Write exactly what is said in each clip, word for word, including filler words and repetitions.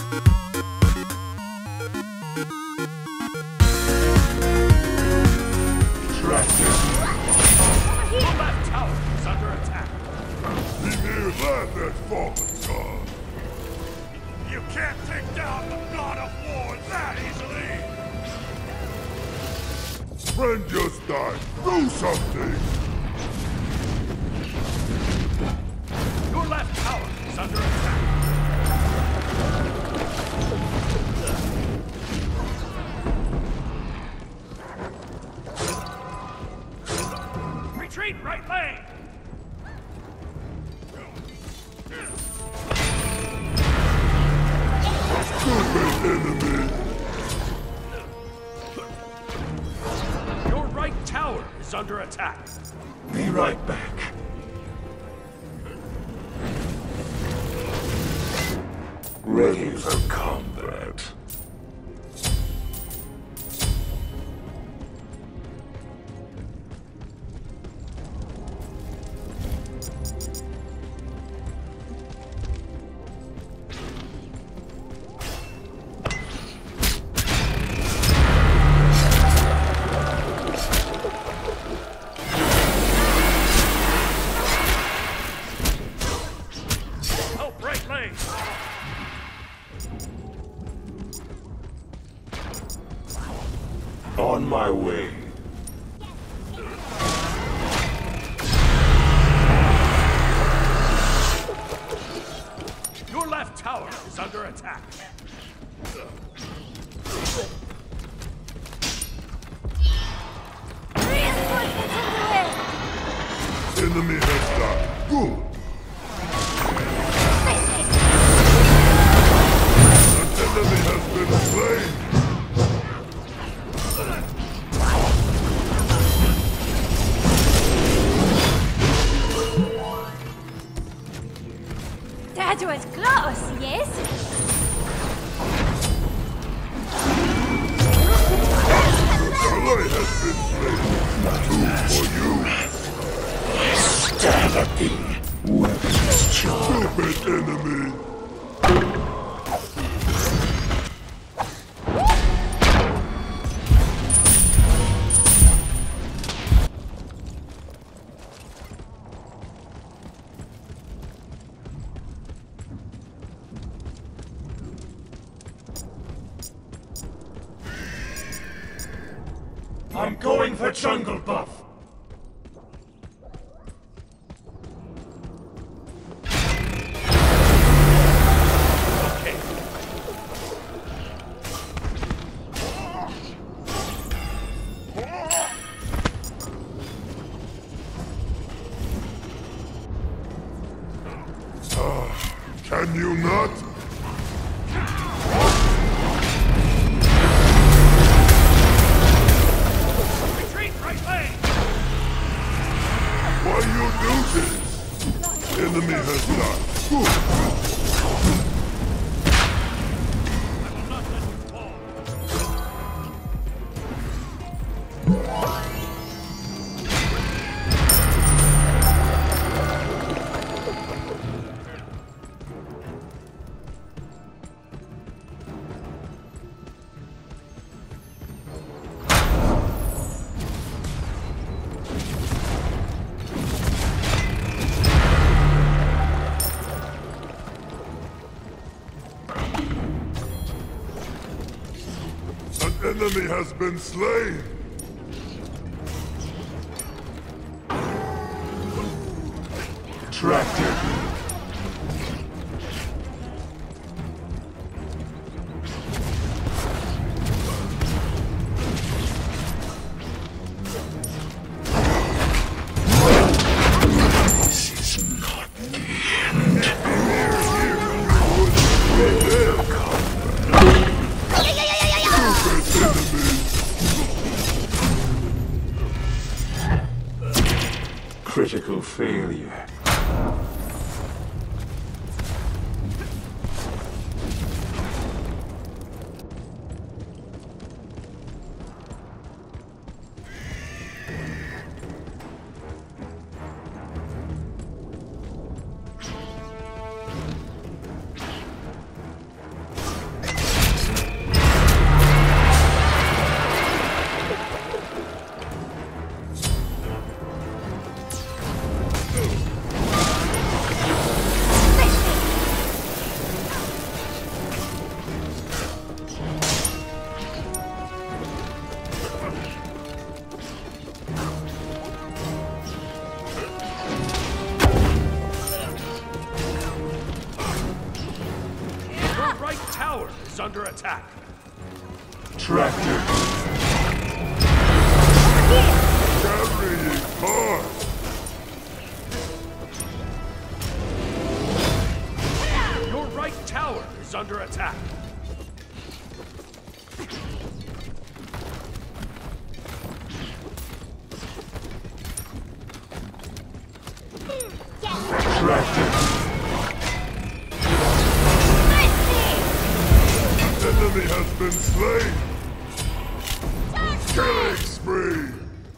Friend just died. Do something! Your left tower is under attack. Retreat right lane! Stupid enemy! Tower is under attack. Be right back. Ready for combat. On my way. Your left tower is under attack. Enemy has died. Good. An enemy has been slain. That was close, yes? Ally has been slain. Two for you. Stab at thee. Weapons charged. Stupid enemy. I'm going for jungle buff. Okay. Ah, can you not? Why you do this? Enemy has died. Good. Enemy has been slain! Attractive. This is not the end. Critical failure. right tower is under attack. Tractor. Carrying hard. Your right tower is under attack. Enemy has been slain. Killing spree.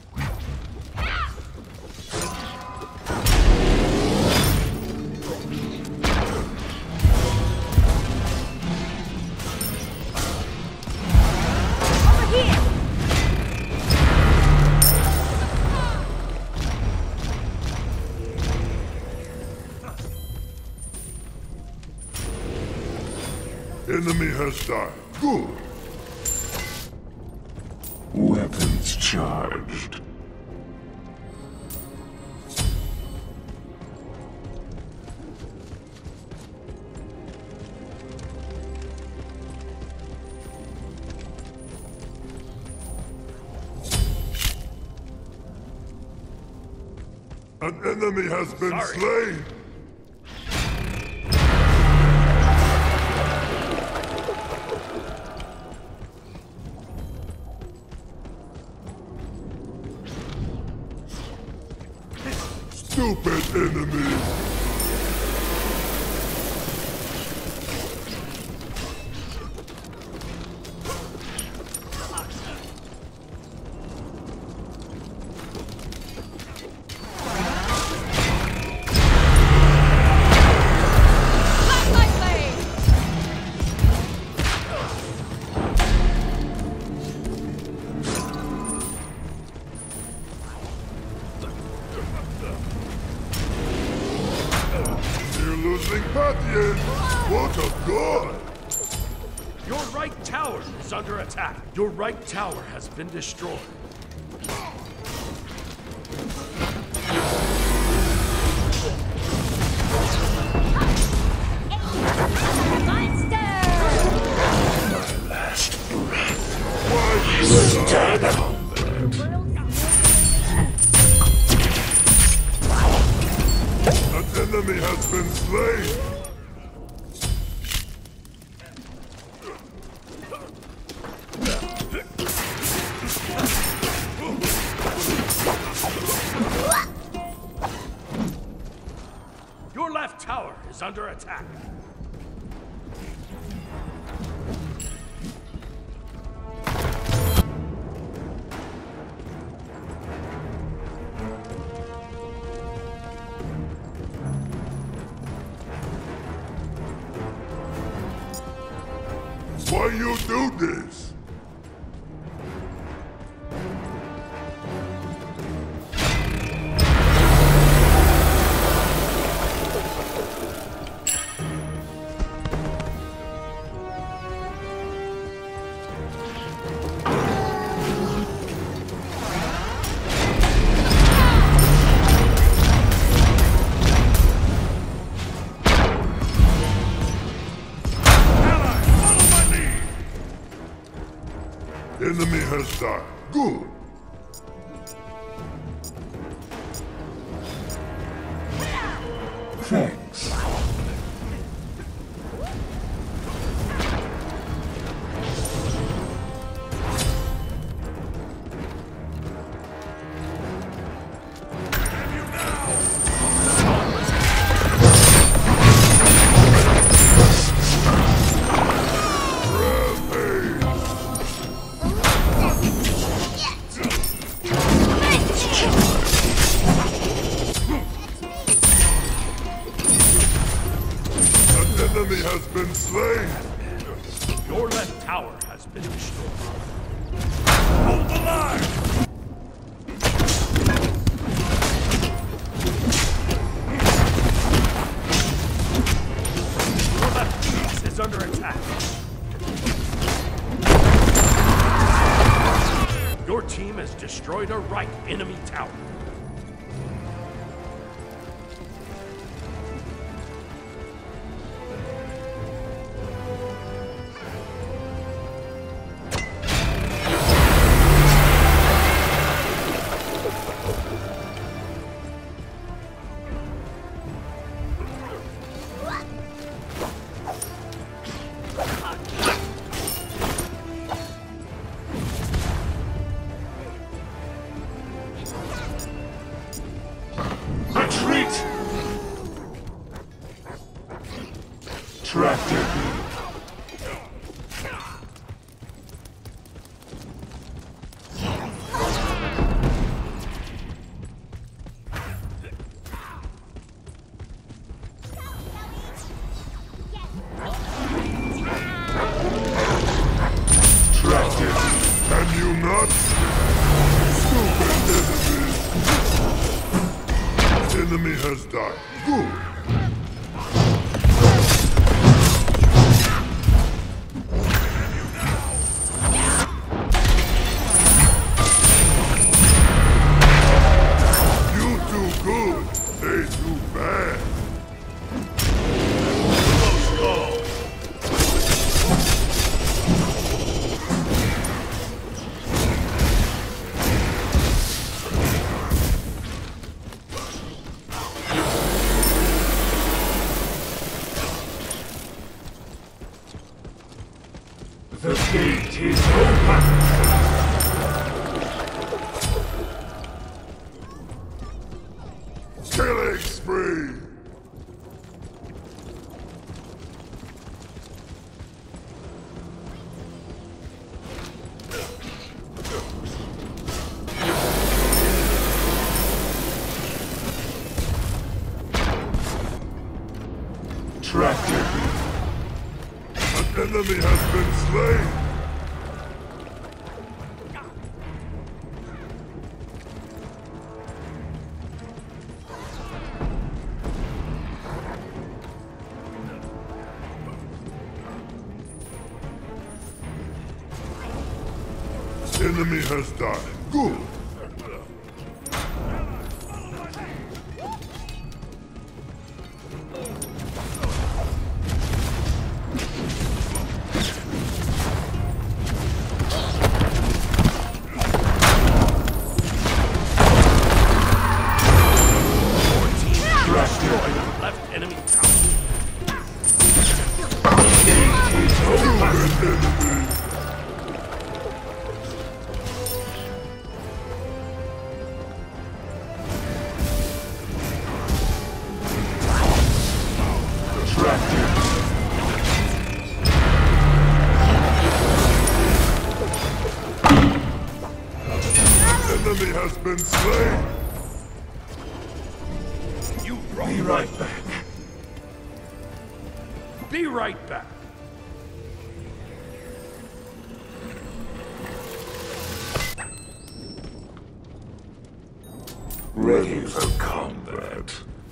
Enemy has died. Good. Weapons charged. An enemy has been Sorry. slain. Stupid enemy! Losing Pathian! What a god! Your right tower is under attack. Your right tower has been destroyed. My last breath. Why Stand up. An enemy has been slain! Your left tower is under attack. Why you do this? Enemy has died. Good. Thanks. Enemy has been slain! Your left tower has been destroyed. Hold the line! Your left piece is under attack. Your team has destroyed a right enemy tower. Enemy has died. Good. You too good. They too bad. Close call. The gate is open! Killing spree. Tractor. An enemy has been slain. Enemy has died. Good. Destroy the left enemy tower. Human enemy. Enemy has been slain. You Be wrong. right back. Be right back. Ready for combat.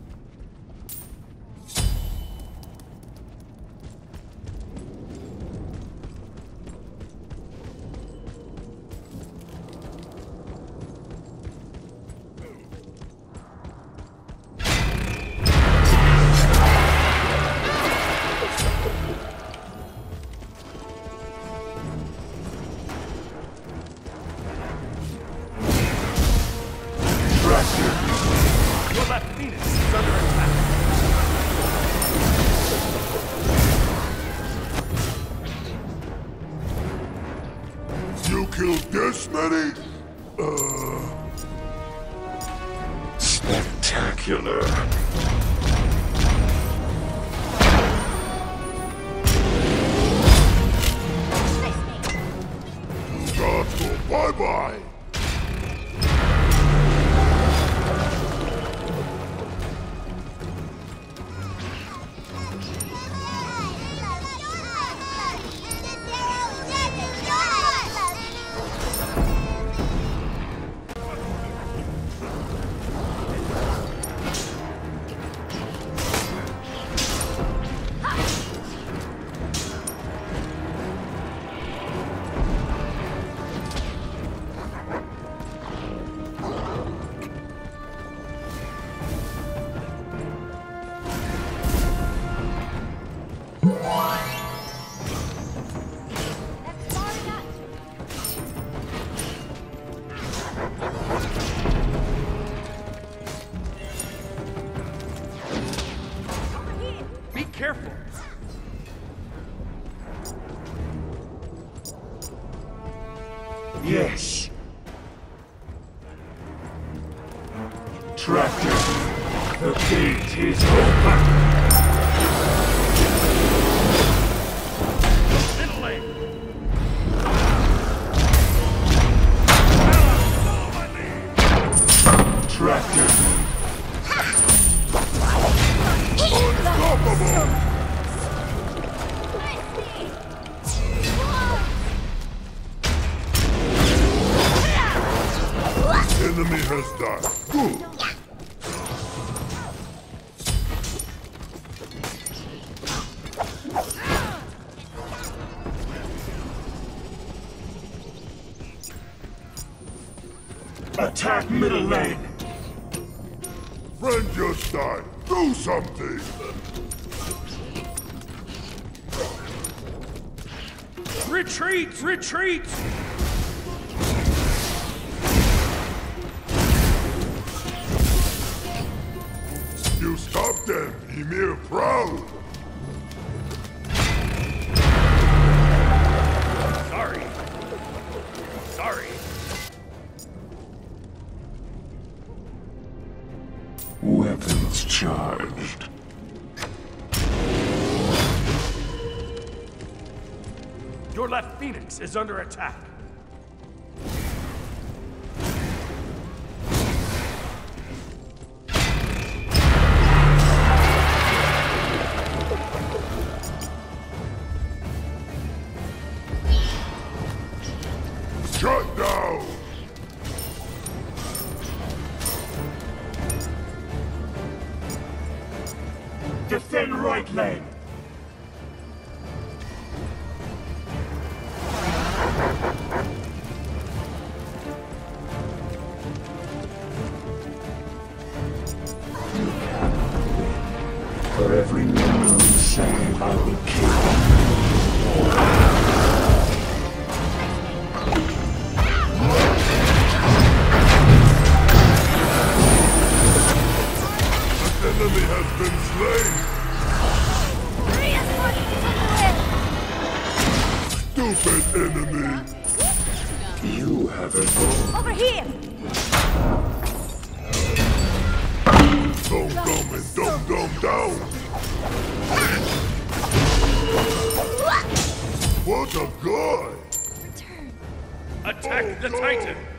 Your left Phoenix is under attack. You killed this many? Uh... Spectacular. Gods go bye-bye. Be careful. Yes. Tractor. The gate is open. Middle lane. Tractor. Unstoppable. Enemy has died. Good. Attack middle lane! Friend just died. Do something! Retreat! Retreat! You stopped them, Emir Proud! Sorry. Sorry. Weapons charged. Your left Phoenix is under attack. Shut down! Defend right lane! For every member of the same, I will kill. Enemy has been slain! Stupid enemy! You have evolved. Over here! Dum dum and dum dum down! What a guy! Attack the Oh, no. Titan!